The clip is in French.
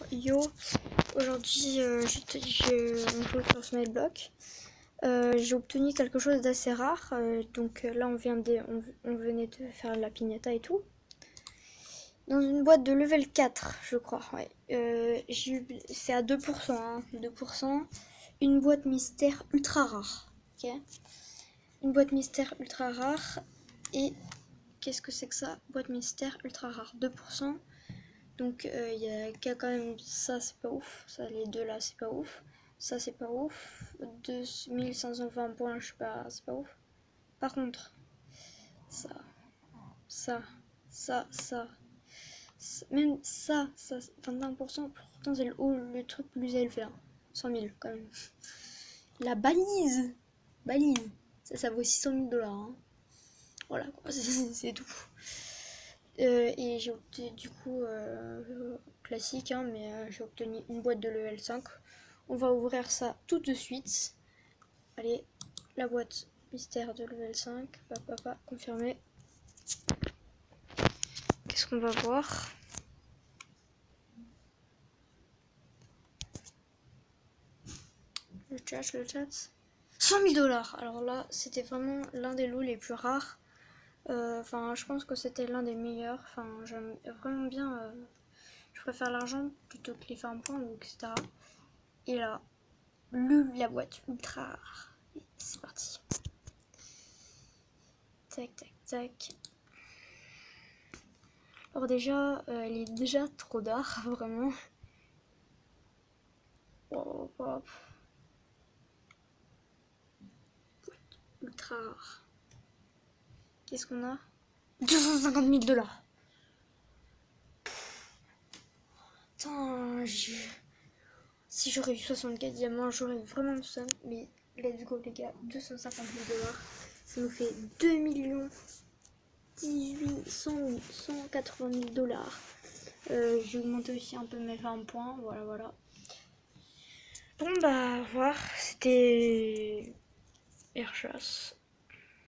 Yo, aujourd'hui on joue sur Smile Block. J'ai obtenu quelque chose d'assez rare, donc là on venait de faire la piñata et tout. Dans une boîte de level 4, je crois, ouais. C'est à 2%, hein, 2%. Une boîte mystère ultra rare, ok. Une boîte mystère ultra rare, et qu'est-ce que c'est que ça? Boîte mystère ultra rare, 2%. Donc il y a quand même ça, c'est pas ouf. Ça, les deux là, c'est pas ouf. Ça, c'est pas ouf. 2520 points, je sais pas, c'est pas ouf. Par contre, ça, même ça, 21%, pourtant c'est le truc plus élevé. Hein. 100 000 quand même. La balise, ça vaut 600 000 $. Hein. Voilà, c'est tout. Et j'ai obtenu du coup classique, hein, mais j'ai obtenu une boîte de level 5. On va ouvrir ça tout de suite. Allez, la boîte mystère de level 5. Papa, confirmé. Qu'est-ce qu'on va voir? Le chat. 100 000 $. Alors là, c'était vraiment l'un des lots les plus rares. Enfin, je pense que c'était l'un des meilleurs. Enfin, j'aime vraiment bien. Je préfère l'argent plutôt que les farm points, etc. Et là, la boîte ultra rare. C'est parti. Tac. Alors déjà, elle est déjà trop d'art, vraiment. Wow. Boîte ultra rare. Qu'est-ce qu'on a? 250 000 $. Putain, si j'aurais eu 64 diamants, j'aurais vraiment le seum. Mais let's go les gars, 250 000 $. Ça nous fait 2 millions 180 000 $. J'ai augmenté aussi un peu mes 20 points, voilà. Bon bah, au revoir, c'était Airchasse.